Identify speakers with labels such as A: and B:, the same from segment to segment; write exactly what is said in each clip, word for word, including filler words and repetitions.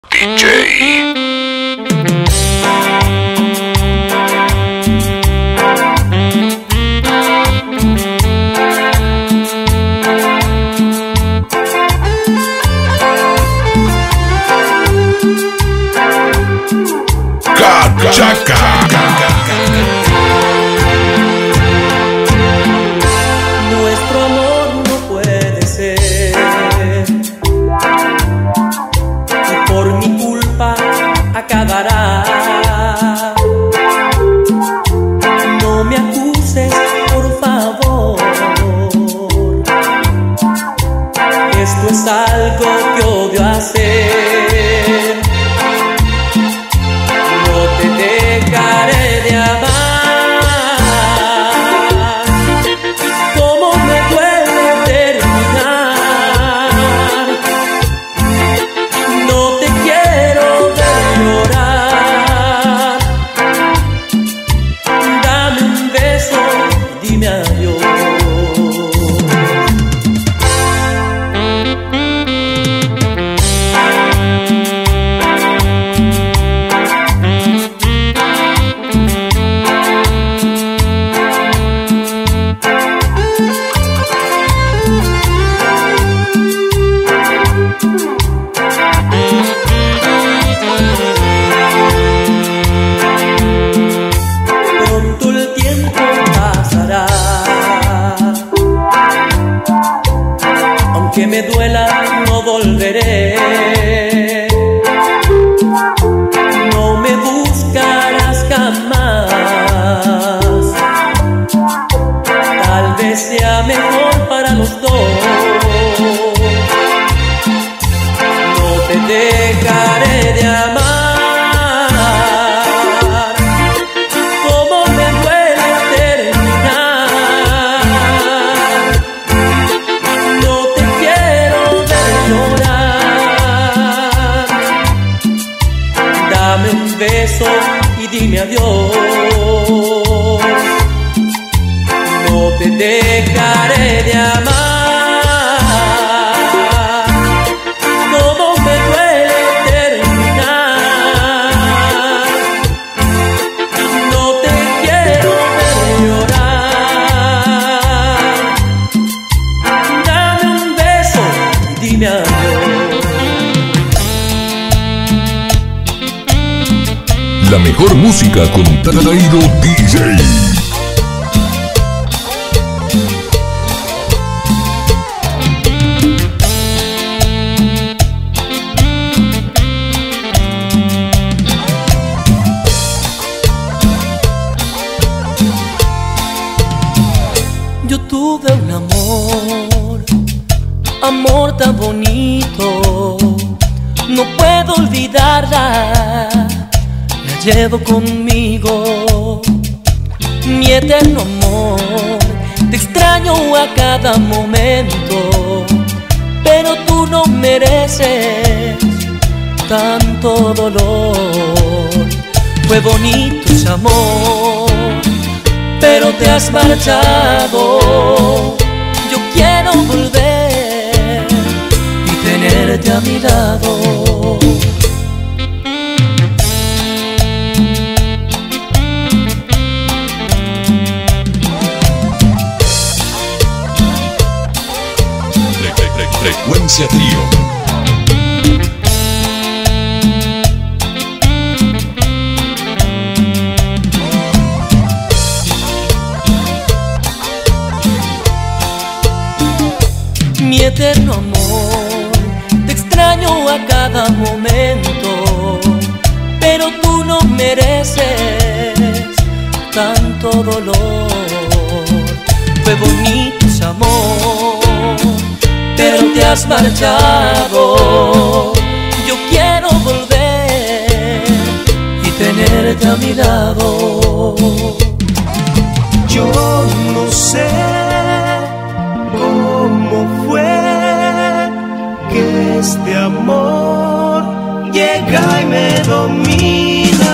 A: D J.
B: Nuestro amor no puede ser, y por mi culpa acabará. No me acuses, por favor. Esto es algo que odio hacer. No te dejaré de amar. Cómo me duele terminar. No te quiero ver llorar. Dame un beso, dime adiós. Aunque me duela, no volveré. No me buscarás jamás. Tal vez sea mejor para los dos. No te dejaré de amar. Dame un beso y dime adiós. No te dejaré de amar. Cómo me duele terminar. No te quiero ver llorar. Dame un beso y dime adiós.
A: La mejor música con Tairo D J.
B: Yo tuve un amor, amor tan bonito, no puedo olvidarla. Llevo conmigo mi eterno amor. Te extraño a cada momento, pero tú no mereces tanto dolor. Fue bonito ese amor, pero te has marchado. Yo quiero volver y tenerte a mi lado.
A: Frecuencia Trío.
B: Mi eterno amor, te extraño a cada momento, pero tú no mereces tanto dolor. Fue bonito ese amor, pero te has marchado. Yo quiero volver y tenerte a mi lado.
C: Yo no sé cómo fue que este amor llega y me domina.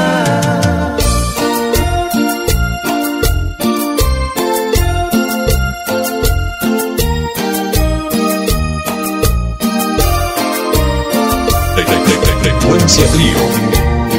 A: Frecuencia Trío.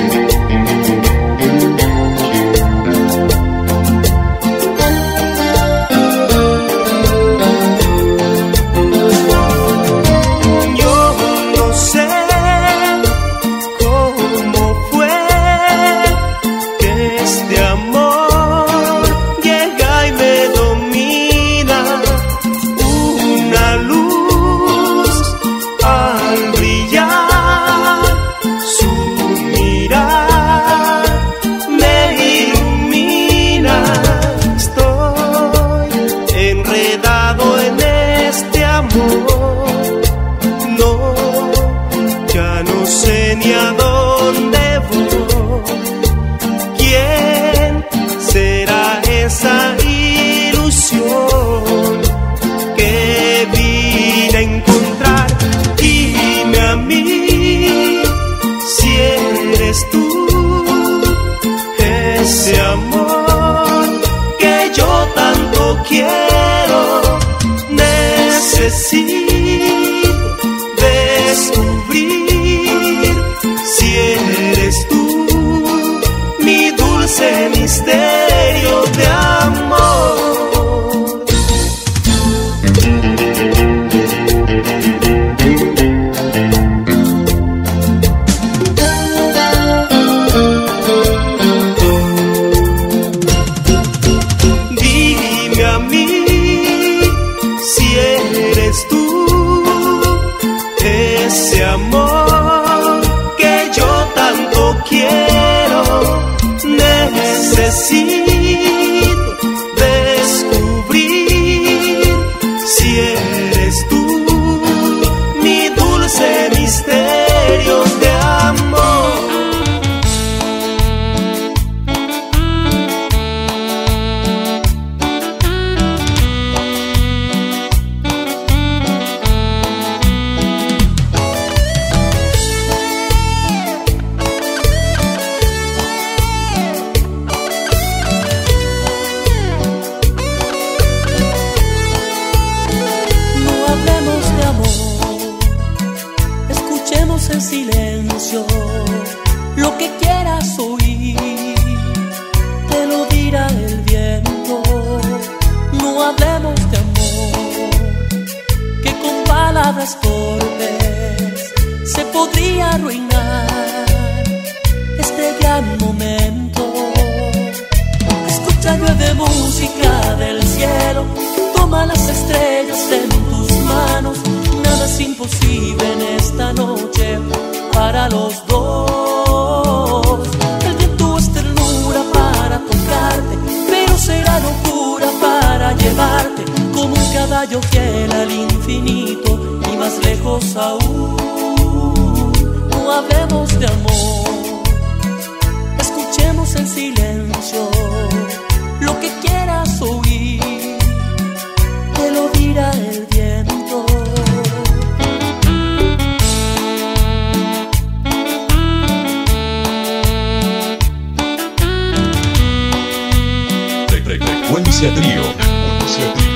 A: Frecuencia Trío. Frecuencia Trío.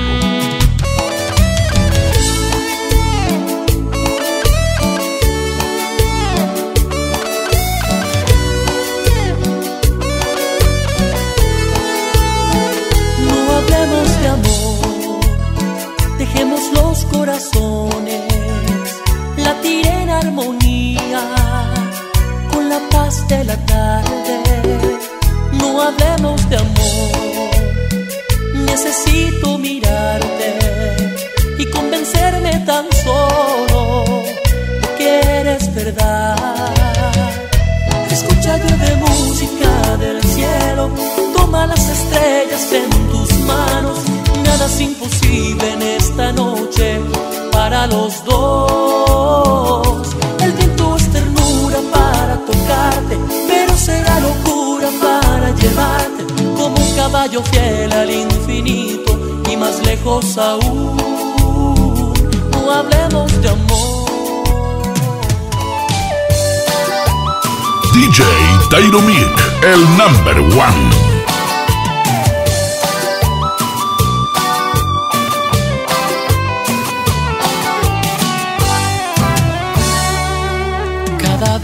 B: No hablemos de amor, dejemos los corazones latir en armonía con la paz de la tarde. No hablemos de amor, necesito mirarte y convencerme tan solo de que eres verdad. Escucha, llueve música del cielo, toma las estrellas en tus manos. Nada es imposible en esta noche para los dos. El viento es ternura para tocarte, pero será locura para llevarte como un caballo fiel al infinito y más lejos aún. No hablemos de amor.
A: D J Dynamic, el number one.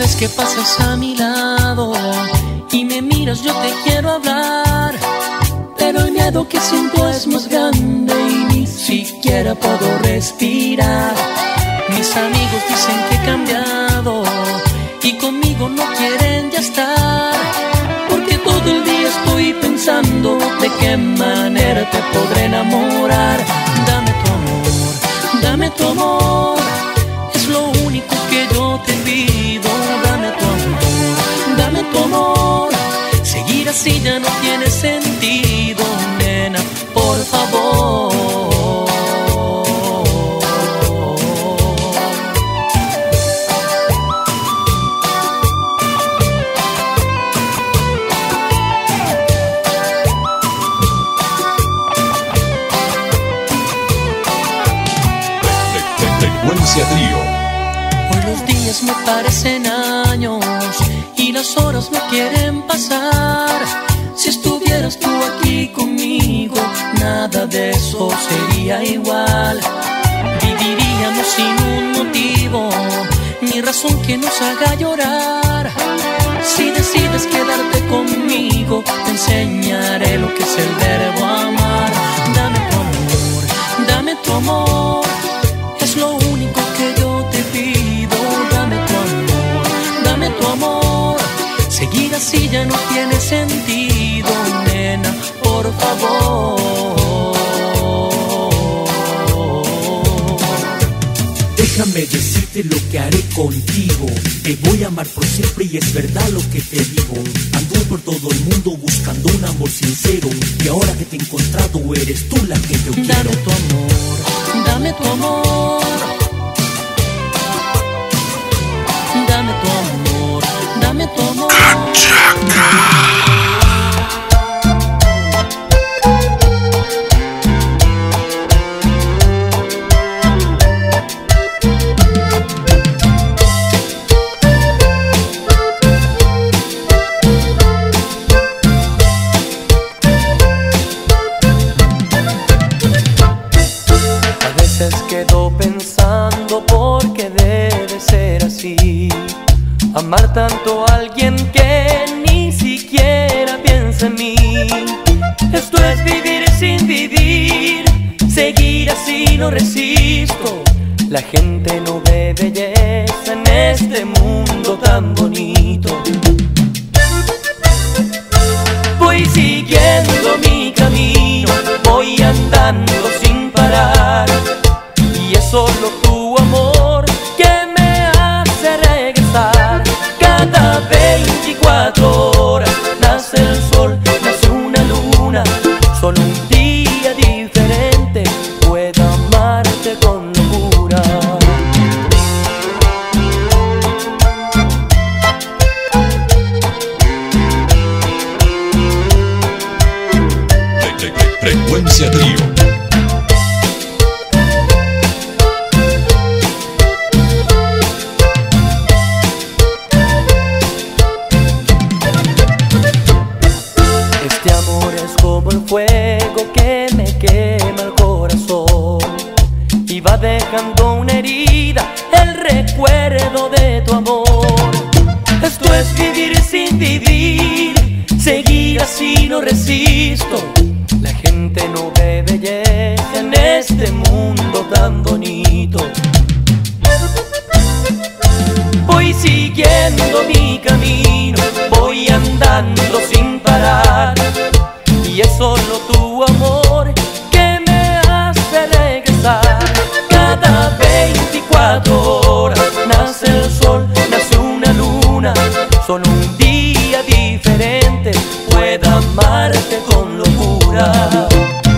B: vez que pasas a mi lado y me miras yo te quiero hablar, pero el miedo que siento es más grande y ni siquiera puedo respirar. Mis amigos dicen que he cambiado y conmigo no quieren ya estar, porque todo el día estoy pensando de qué manera te podré enamorar. Dame tu amor, dame tu amor, es lo único que yo te pido. Dame tu amor, dame tu amor, seguir así ya no tiene sentido, nena, por favor.
A: Frecuencia Trío.
B: Hoy los días me parecen años y las horas no quieren pasar. Si estuvieras tú aquí conmigo, nada de eso sería igual. Viviríamos sin un motivo, ni razón que nos haga llorar. Si decides quedarte conmigo, te enseñaré lo que es el verbo amar. Dame tu amor, dame tu amor, es lo único que yo te pido. Dame tu amor, dame tu amor, seguir así ya no tiene sentido, nena, por favor.
D: Déjame decirte lo que haré contigo. Te voy a amar por siempre y es verdad lo que te digo. Ando por todo el mundo buscando un amor sincero, y ahora que te he encontrado eres tú la que yo quiero.
B: Dame tu amor, dame tu amor, dame tu amor, dame tu amor.
E: Quedo pensando por qué debe ser así, amar tanto a alguien que ni siquiera piensa en mí. Esto es vivir sin vivir, seguir así no resisto. La gente no ve belleza en este mundo tan bonito. Voy siguiendo mi camino, voy andando sin parar, y es solo tu amor que me hace regresar. Cada veinticuatro horas nace el sol, nace una luna, solo un día diferente puedo amarte con locura.
A: Frecuencia Trío.
E: Este amor es como el fuego que me quema el corazón y va dejando una herida, el recuerdo de tu amor. Esto es vivir sin vivir, seguir así no resisto. La gente no ve belleza en este mundo tan bonito. Voy siguiendo mi camino, voy andando sin parar, y es solo tu amor que me hace regresar. Cada veinticuatro horas nace el sol, nace una luna, solo un día diferente puedo amarte con locura.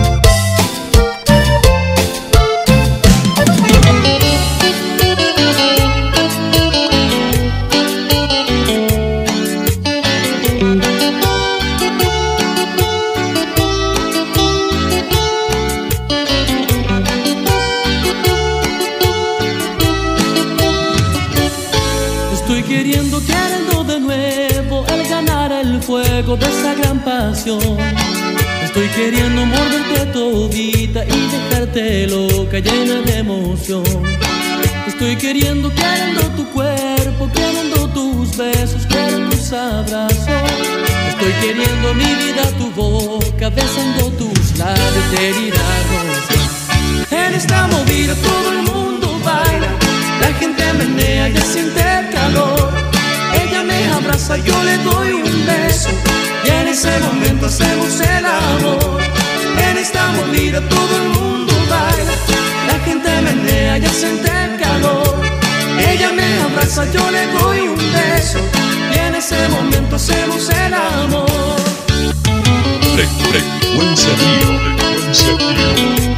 B: Estoy queriendo, queriendo de nuevo el ganar el fuego de esa gran pasión. Estoy queriendo morderte todita y dejarte loca, llena de emoción. Estoy Estoy queriendo, queriendo tu cuerpo, queriendo tus besos, quiero tus abrazos. Estoy queriendo mi vida, tu boca, besando tus labios, querida rosa. En esta movida todo el mundo baila, la gente menea, ya siente el calor. Ella me abraza, yo le doy un beso, y en ese momento hacemos el amor. En esta movida todo el mundo baila, la gente menea, ya siente el calor. Ella me abraza, yo le doy un beso, y en ese momento hacemos el amor.
A: Fre frecuencia Trio, frecuencia Trio.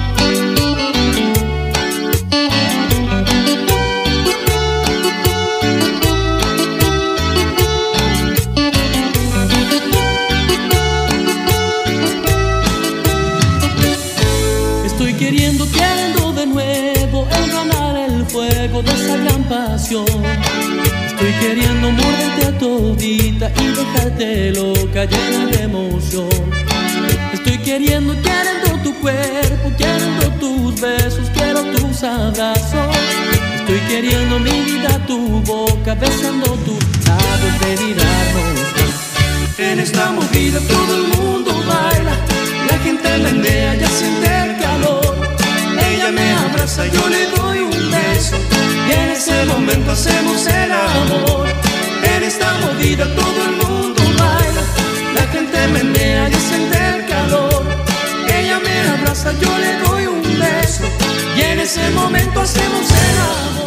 B: Estoy queriendo, queriendo de nuevo engranar el fuego de esa gran pasión. Estoy queriendo morderte a todita y dejarte loca, llena de emoción. Estoy queriendo, queriendo tu cuerpo, queriendo tus besos, quiero tus abrazos. Estoy queriendo mi vida, tu boca, besando tus labios, delirarnos. En esta movida todo el mundo baila, la gente menea, ya siente el calor. Ella me abraza, yo le doy un beso, y en ese momento hacemos el amor. En esta movida todo el mundo baila, la gente menea, ya siente el calor. Ella me abraza, yo le doy un beso, y en ese momento hacemos el amor.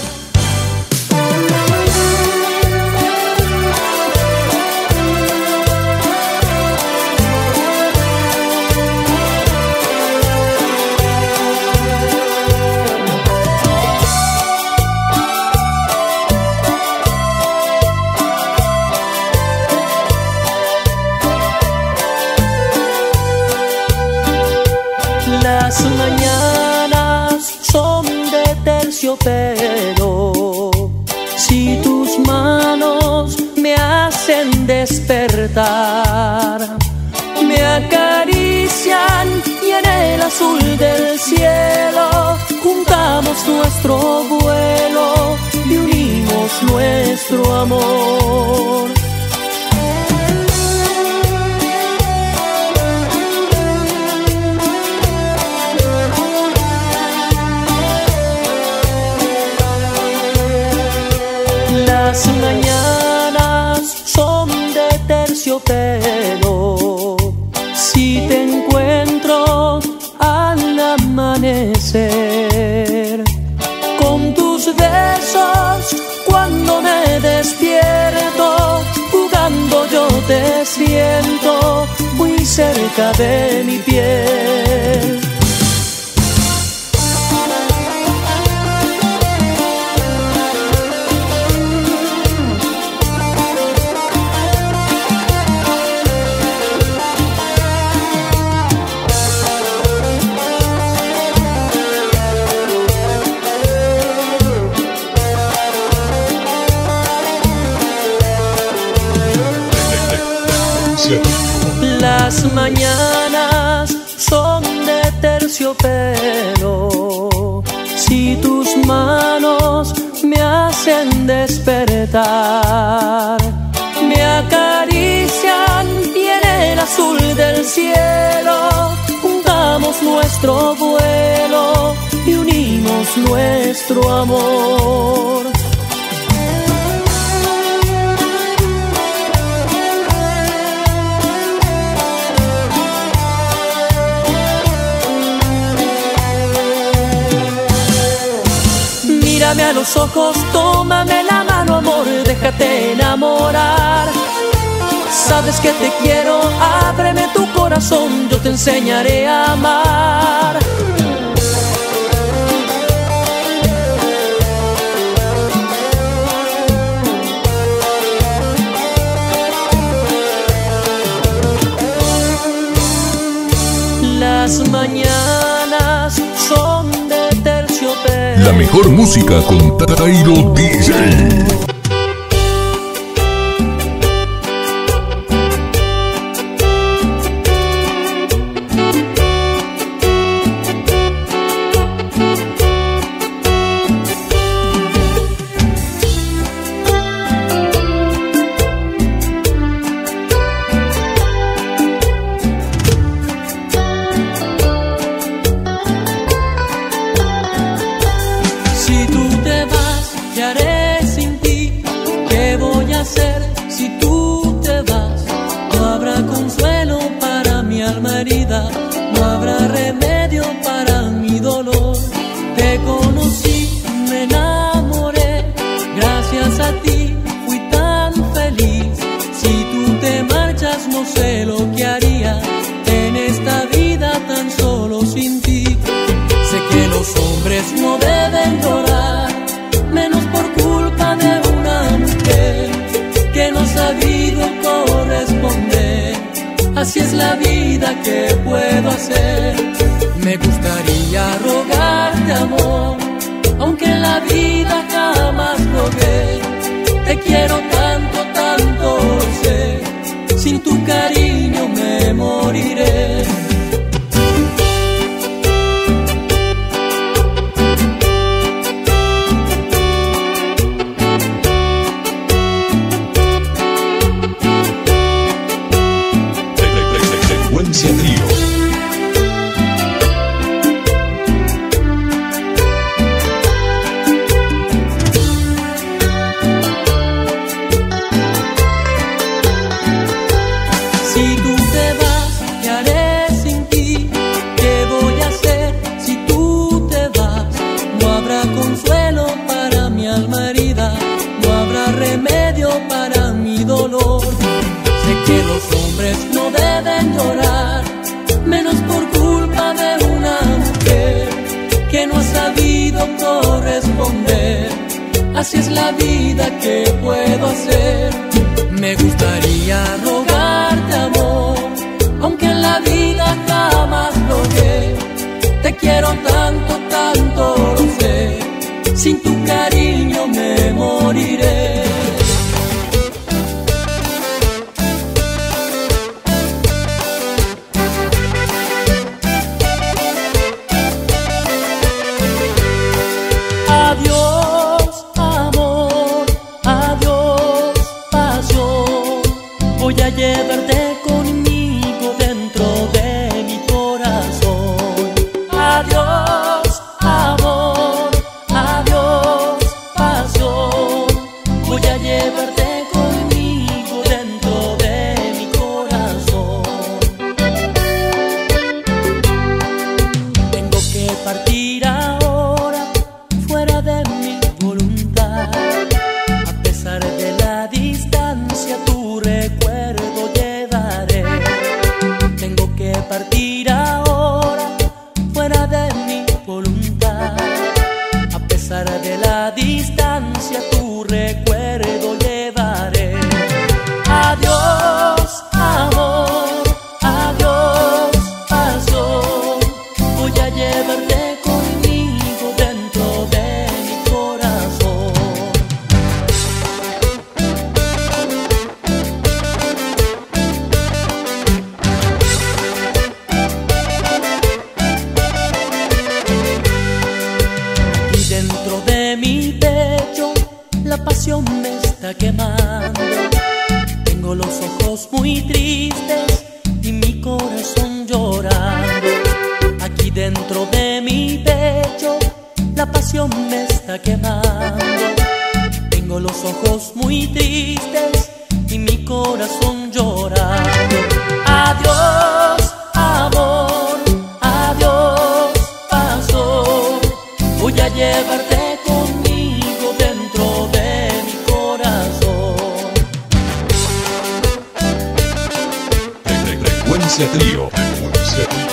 B: Las mañanas son de terciopelo, si tus manos me hacen despertar, me acarician y en el azul del cielo juntamos nuestro vuelo y unimos nuestro amor. Las mañanas son de terciopelo, si te encuentro al amanecer, con tus besos cuando me despierto, jugando yo te siento muy cerca de mi piel. Las mañanas son de terciopelo, si tus manos me hacen despertar, me acarician y en el azul del cielo juntamos nuestro vuelo y unimos nuestro amor. Mírame a los ojos, tómame la mano, amor, déjate enamorar. Sabes que te quiero, ábreme tu corazón, yo te enseñaré a amar. Las mañanas son de terciopelo.
A: La mejor música con Tairo D J.
B: hacer si tú te vas? No habrá consuelo para mi alma herida, no habrá remedio para mi dolor. Te conocí, me enamoré, gracias a ti fui tan feliz. Si tú te marchas no sé lo que haría en esta vida tan solo sin ti. Sé que los hombres no deben llorar, menos por culpa de una mujer que no ha sabido corresponder. Así es la vida, ¿qué puedo hacer? Me gustaría rogarte amor, aunque en la vida jamás rogué. Te quiero tanto, tanto lo sé, sin tu cariño me moriré.
A: Frecuencia Trío.
B: Si tú te vas, ¿qué haré sin ti? ¿Qué voy a hacer si tú te vas? No habrá consuelo para mi alma herida, no habrá remedio para mi dolor. Sé que los hombres no deben llorar, menos por culpa de una mujer que no ha sabido corresponder. Así es la vida, ¿qué puedo hacer? Me gustaría rogarte amor, aunque en la vida jamás rogué. Te quiero tanto, tanto lo sé, sin tu cariño me moriré. Adiós, amor, adiós, pasión. Voy a llevarte conmigo dentro de mi corazón. Adiós, amor, adiós, pasión. Voy a llevarte conmigo dentro de mi corazón. Tengo que partir ahora, fuera de mi voluntad. A pesar de la distancia, tu recuerdo llevaré. Tengo que partir ahora, fuera de mi voluntad. A pesar de la distancia, tu recuerdo llevaré. Adiós, amor, adiós, pasión. Voy a llevarte conmigo dentro de mi corazón. Y dentro de mi pecho la pasión me está quemando. Tengo los ojos muy tristes y mi corazón llorando. Aquí dentro de mi pecho la pasión me está quemando. Tengo los ojos muy tristes y mi corazón llorando. Adiós, amor, adiós, pasión. Voy a llevarte conmigo dentro de mi corazón.
A: Frecuencia Trío. Frecuencia Trío.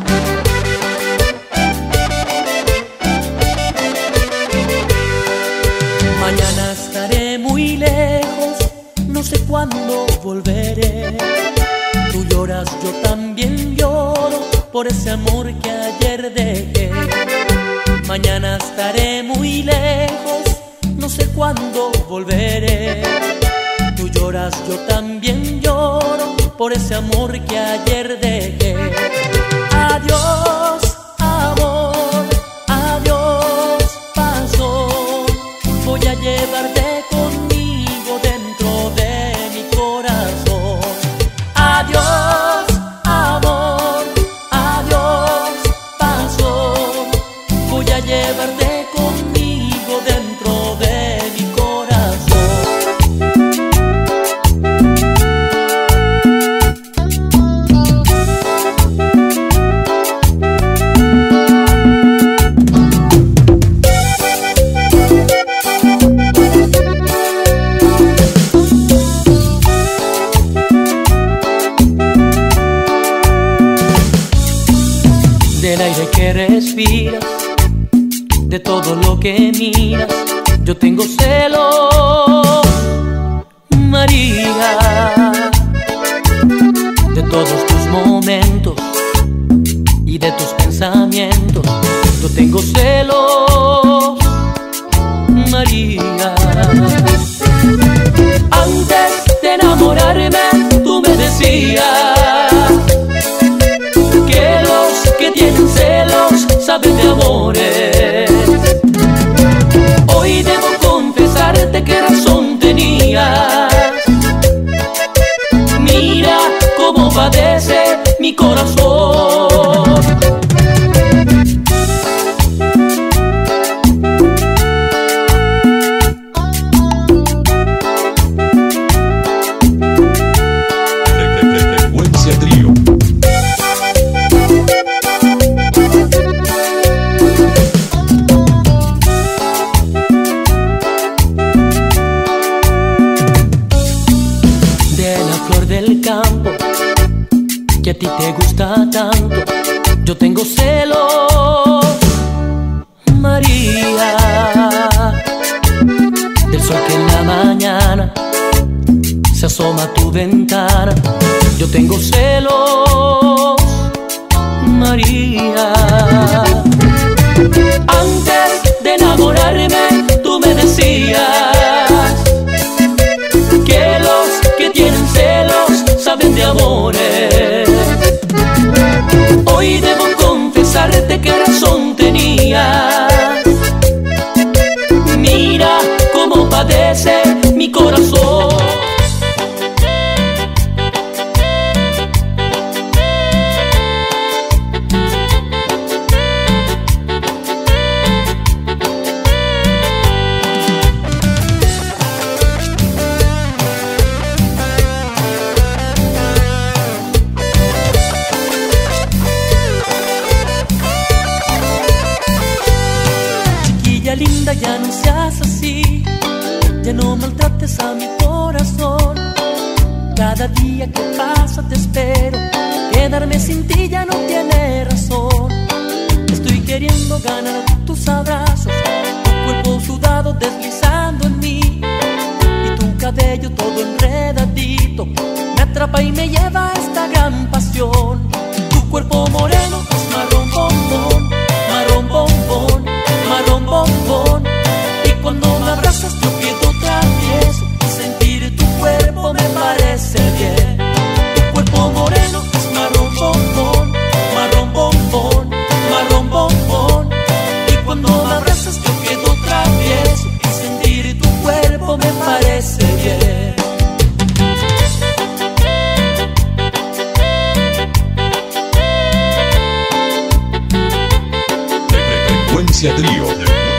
B: Mañana estaré muy lejos, no sé cuándo volveré. Tú lloras, yo también lloro por ese amor que ayer dejé. Mañana estaré muy lejos, no sé cuándo volveré. Tú lloras, yo también lloro por ese amor que ayer dejé. Adiós, amor, adiós, pasión. Voy a llevarte conmigo dentro de mi corazón. Adiós, amor, adiós, pasión. Voy a llevarte conmigo dentro de mi corazón.
E: que respiras, de todo lo que miras. Yo tengo celos, María, de todos tus momentos y de tus pensamientos. Yo tengo celos, María. Antes de enamorarme, tú me decías que los que tienen celos saben de amores. Hoy debo confesarte qué razón tenías. Mira cómo padece mi corazón. Que a ti te gusta tanto, yo tengo celos, María, del sol que en la mañana se asoma a tu ventana. Yo tengo celos, María. Antes de enamorarme, tú me decías que los que tienen celos saben de amores. Hoy debo confesarte qué razón tenías. Mira cómo padece mi corazón. Linda, ya no seas así, ya no maltrates a mi corazón. Cada día que pasa te espero, quedarme sin ti ya no tiene razón. Estoy queriendo ganar tus abrazos, tu cuerpo sudado deslizando en mí, y tu cabello todo enredadito me atrapa y me lleva a esta gran pasión. Tu cuerpo moreno es marrón bombón, marrón bombón, marrón bombón, y cuando me abrazas yo quedo travieso, y sentir tu cuerpo me parece bien. Tu cuerpo moreno es marrón bombón, marrón bombón, marrón bombón, y cuando me abrazas yo quedo travieso, y sentir tu cuerpo me parece bien.
A: Frecuencia Trío.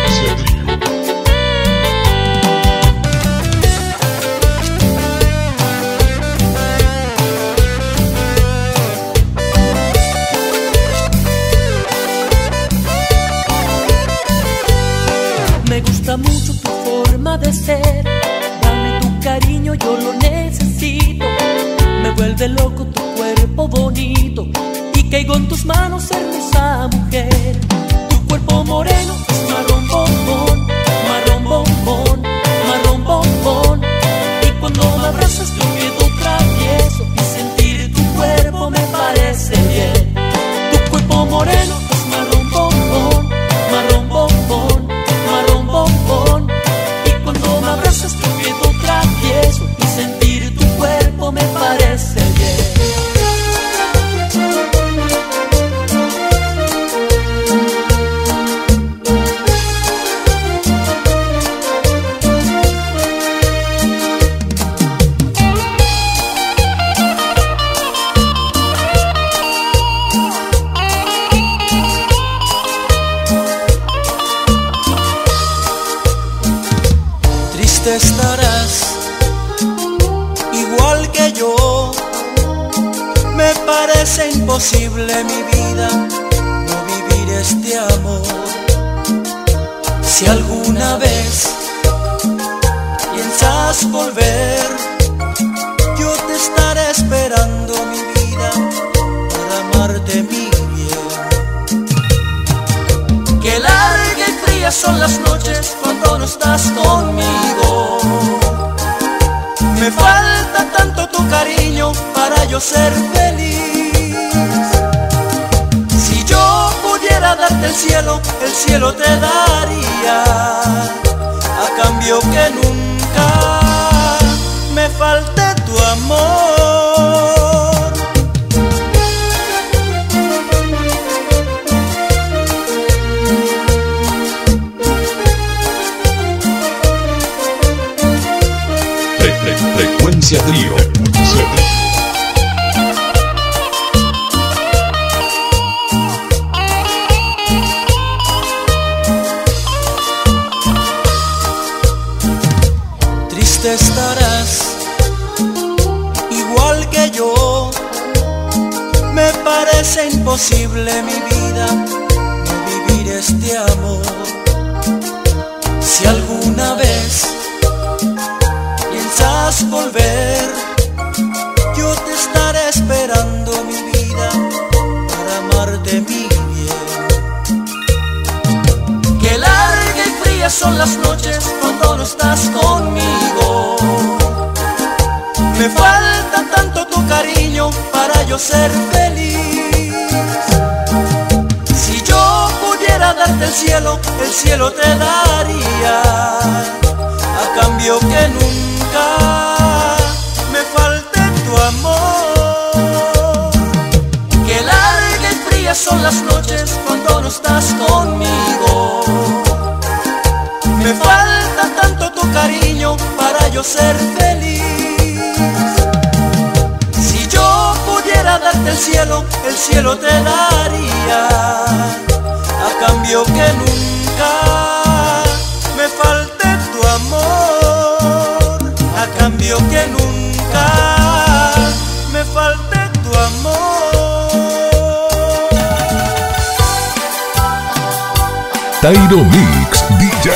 E: Me gusta mucho tu forma de ser, dame tu cariño, yo lo necesito. Me vuelve loco tu cuerpo bonito, y caigo en tus manos, hermosa mujer. Tu cuerpo moreno es marrón bombón, marrón bombón, marrón bombón, y cuando me abrazas yo quedo travieso, y sentir tu cuerpo me parece bien. Tu cuerpo moreno es marrón bombón, marrón bombón, marrón bombón, y cuando me abrazas yo quedo travieso, y sentir tu cuerpo me parece bien.
C: Estarás igual que yo. Me parece imposible mi vida no vivir este amor. Si alguna vez piensas volver, yo te estaré esperando, mi vida, para amarte, mi bien. frías son las noches cuando no estás conmigo. Me falta tanto tu cariño para yo ser feliz. Si yo pudiera darte el cielo, el cielo te daría, a cambio que nunca me falte tu amor.
A: Frecuencia Trío.
C: Triste estarás, igual que yo. Me parece imposible mi vida no vivir este amor. Si alguna vez piensas volver, yo te estaré esperando, mi vida, para amarte, mi bien. Que larga y fría son las noches cuando no estás conmigo. Me falta tanto tu cariño para yo ser feliz. Si yo pudiera darte el cielo, el cielo te daría, a cambio que nunca me falte tu amor. Que larga y fría son las noches cuando no estás conmigo. Me falta tanto tu cariño para yo ser feliz. Si yo pudiera darte el cielo, el cielo te daría, a cambio que nunca me falte tu amor. A cambio que nunca me falte tu amor.
A: Tairo Mix D J.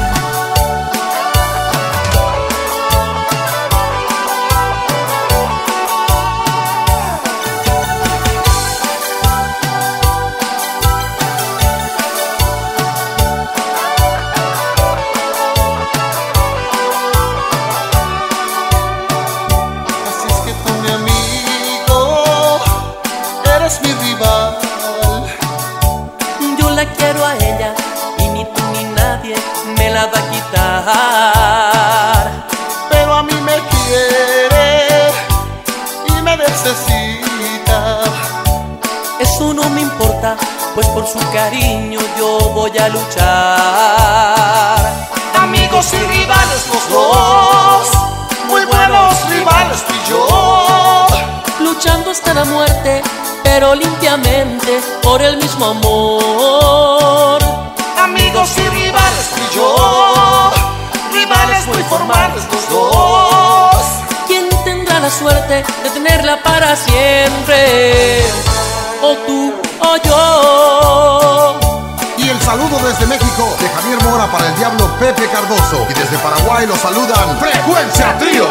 C: Pero a mí me quiere y me necesita.
B: Eso no me importa, pues por su cariño yo voy a luchar.
C: Amigos y rivales los dos, muy buenos rivales tú y yo.
B: Luchando hasta la muerte, pero limpiamente por el mismo amor.
C: Amigos y rivales tú y yo, rivales muy formales los dos.
B: ¿Quién tendrá la suerte de tenerla para siempre? O tú o yo.
F: Y el saludo desde México de Javier Mora para el Diablo Pepe Cardoso. Y desde Paraguay los saludan Frecuencia Trío.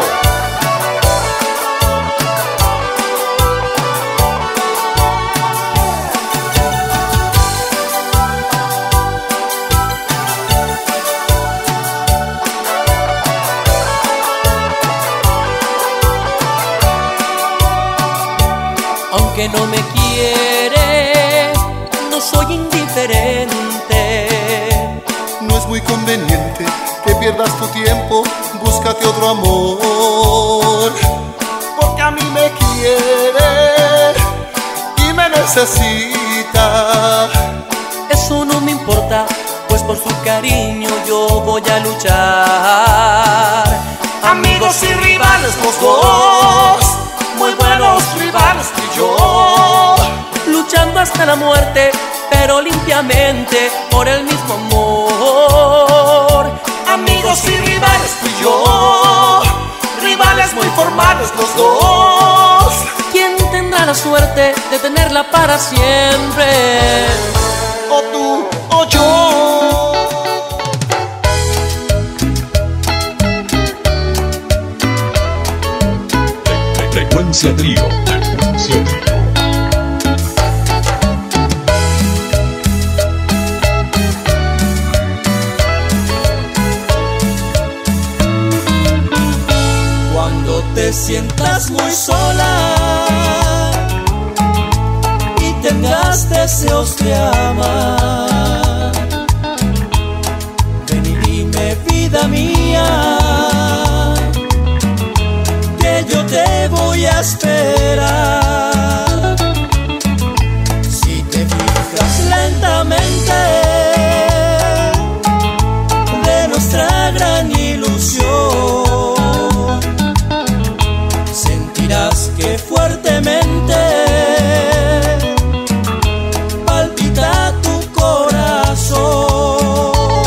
B: Aunque no me quiere, no soy indiferente.
C: No es muy conveniente que pierdas tu tiempo, búscate otro amor. Porque a mí me quiere y me necesita.
B: Eso no me importa, pues por su cariño yo voy a luchar.
C: Amigos y rivales los dos, muy buenos rivales tú y yo.
B: Luchando hasta la muerte, pero limpiamente por el mismo amor.
C: Amigos y rivales tú y yo, rivales muy formales los dos.
B: ¿Quién tendrá la suerte de tenerla para siempre?
C: O tú o yo.
A: Frecuencia Trío. Frecuencia Trío.
C: sientas muy sola y tengas deseos de amar, ven y dime, vida mía, que yo te voy a esperar. Si te fijas lentamente de nuestra gran ilusión, sentirás que fuertemente palpita tu corazón.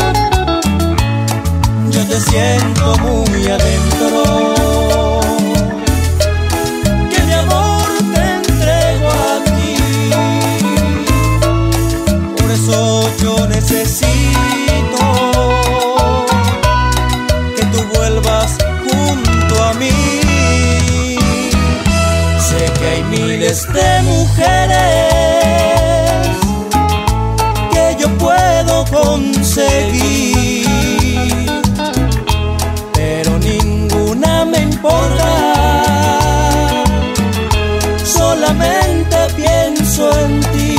C: Yo te siento muy adentro, que mi amor te entrego a ti. Por eso yo necesito que tú vuelvas junto a mí. Sé que hay miles de mujeres que yo puedo conseguir, pero ninguna me importa, solamente pienso en ti.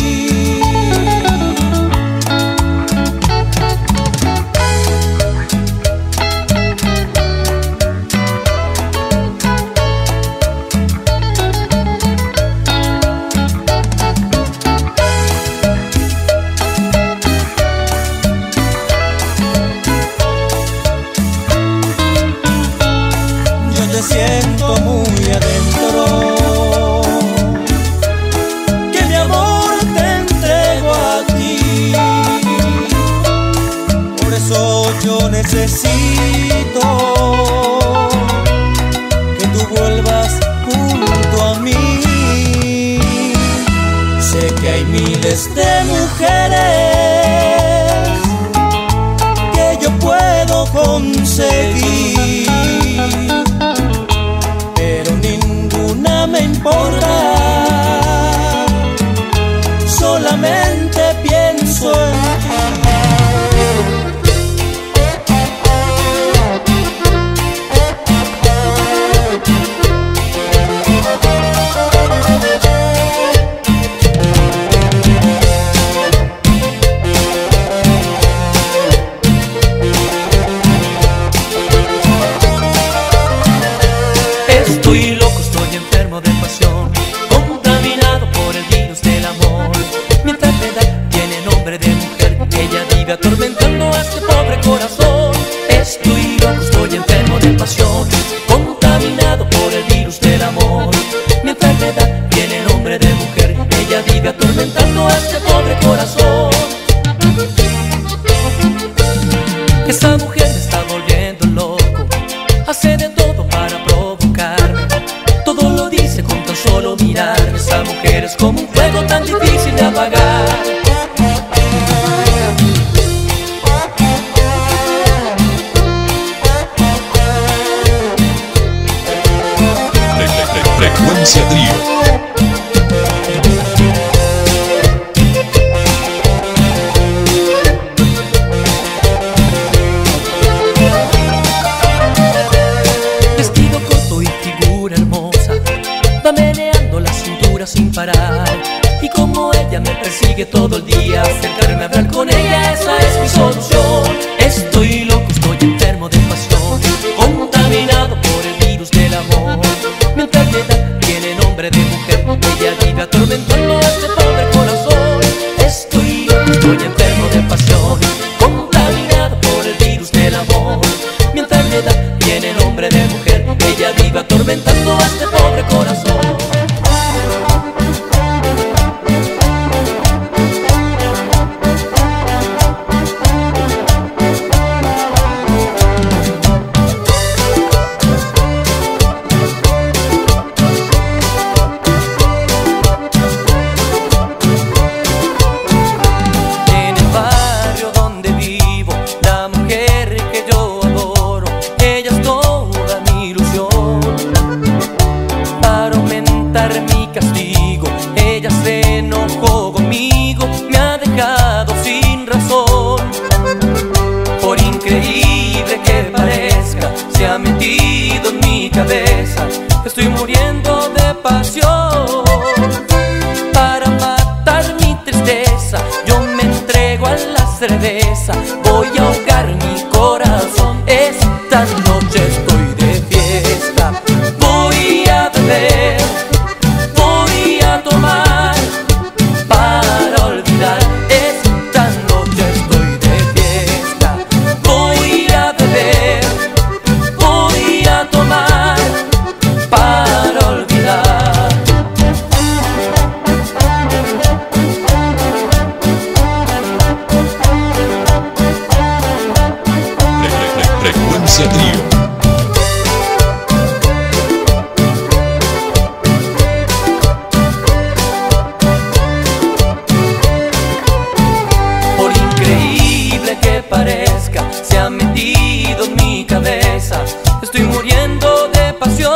C: Te siento muy adentro, que mi amor te entrego a ti. Por eso yo necesito que tú vuelvas junto a mí. Sé que hay miles de mujeres que yo puedo conseguir, pero ninguna me importa, solamente pienso en ti.
E: Estoy loco, estoy enfermo de pasión, contaminado por el virus del amor. Mi enfermedad tiene nombre de mujer, ella vive atormentando a este pobre corazón. Estoy loco, estoy enfermo de pasión, contaminado por el virus del amor. Mi enfermedad tiene nombre de mujer, ella vive atormentando a este pobre corazón. Esa mujer me está volviendo loco, hace de todo para provocarme, todo lo dice con tan solo mirarme. Esa mujer es como un fuego tan difícil de apagar.
A: Frecuencia Trío.
E: Vestido corto y figura hermosa, va meneando la cintura sin parar. Y como ella me persigue todo el día, acercarme a hablar con ella, esa es mi solución. Estoy loco, estoy enfermo de pasión, contaminado por el virus del amor. Mi enfermedad tiene nombre de mujer, ella vive atormentando a este pobre corazón. Estoy loco, estoy enfermo de pasión, contaminado por el virus del amor. Mi enfermedad tiene nombre de mujer, ella vive atormentando a este pobre corazón. En el barrio donde vivo, la mujer que yo adoro, ella es toda mi ilusión. Para aumentar muriendo de pasión. Para matar mi tristeza yo me entrego a la cerveza. Voy a ahogar mi corazón. Esta noche estoy de fiesta. Voy a beber, voy a tomar para olvidar. Esta noche estoy de fiesta. Voy a beber, voy a tomar para olvidar.
A: Frecuencia Trío.
E: Por increíble que parezca, se ha metido en mi cabeza. Estoy muriendo de pasión.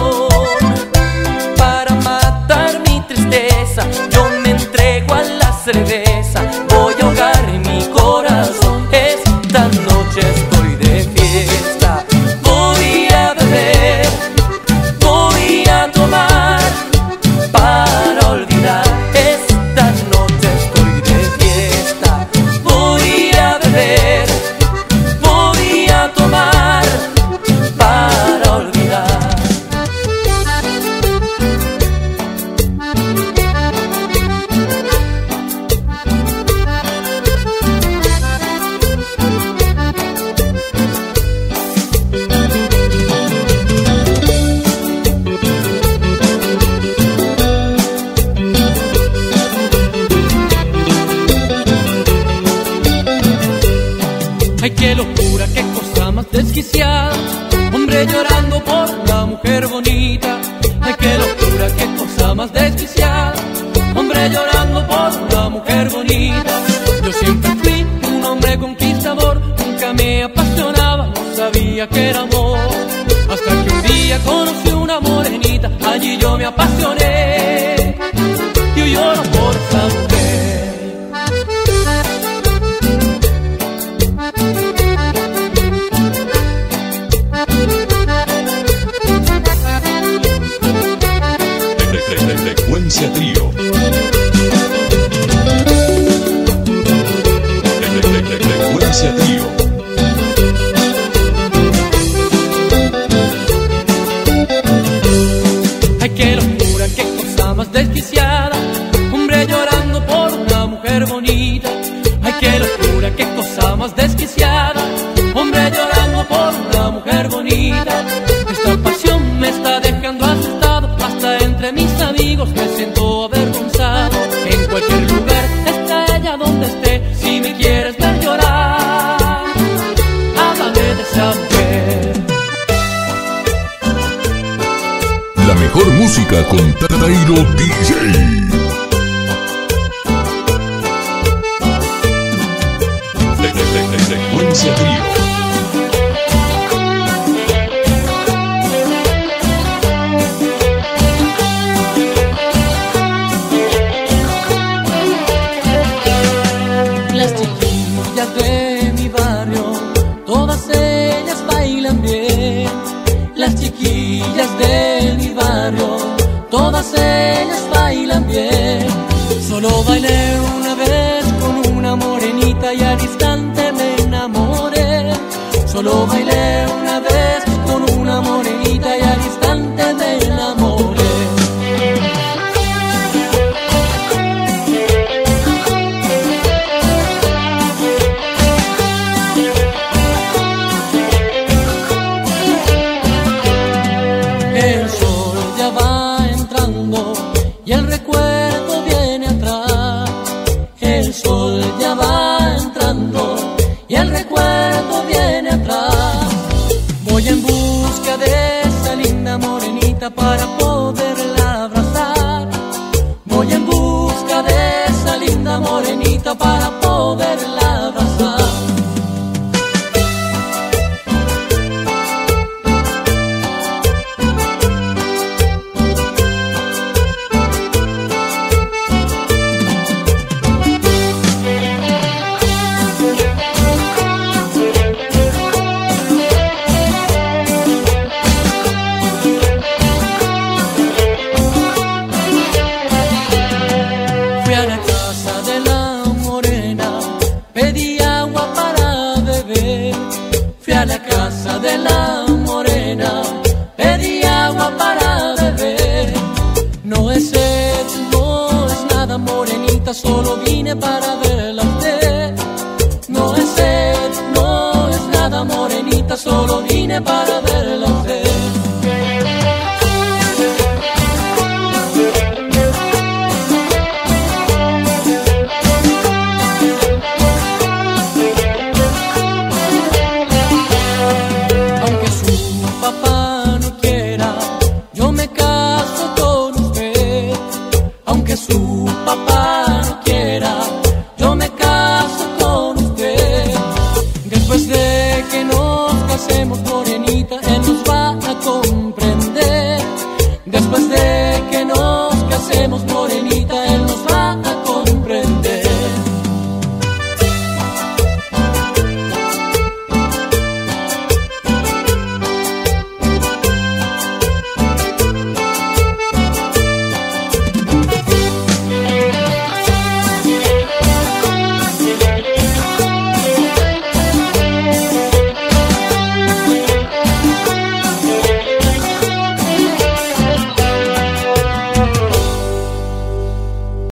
E: Para matar mi tristeza yo me entrego a la cerveza. Voy a ahogar mi corazón. Esta noche estoy de fiesta. Voy a beber, voy a tomar para olvidar. Esta noche estoy de fiesta. Voy a beber, voy a tomar para olvidar. Ay, qué locura, qué cosa más desquiciada. Hombre llorando por la mujer bonita. Ay, qué locura, qué cosa más desquiciada. Hombre llorando por la mujer bonita. Yo siempre fui un hombre conquistador. Nunca me apasionaba, no sabía que era amor. Hasta que un día conocí una morenita. Allí yo me apasioné. Y hoy lloro por esa mujer.
A: Frecuencia Trío. Frecuencia Trío.
E: Ay, qué locura, qué cosa más desquiciada. Hombre llorando por una mujer bonita. Ay, qué locura, qué cosa más desquiciada. Hombre llorando por una mujer bonita. Esta pasión me está dejando asustado. Hasta entre mis amigos me siento avergonzado. En cualquier lugar está ella donde esté. Si me quieres ver llorar, háblame de esa mujer.
A: La mejor música con Tairo D J. Frecuencia Trío.
E: Las chiquillas de mi barrio, todas ellas bailan bien. Las chiquillas de mi barrio, todas ellas bailan bien. Solo bailé una vez con una morenita y al instante me enamoré. Solo bailé una vez con una morenita y al instante me enamoré. El sol ya va entrando y el recuerdo viene atrás. El sol ya va entrando y el recuerdo viene atrás. Voy en busca de esa linda morenita para poderla abrazar. Voy en busca de esa linda morenita para poderla abrazar.
B: solo vine para verla a usted. No es sed, no es nada, morenita, solo vine para verla a usted. Aunque su papá no quiera, yo me caso con usted. Aunque su papá no quiera, yo me caso con usted. Después de que nos casemos, morenita, él nos va a comprender. Después de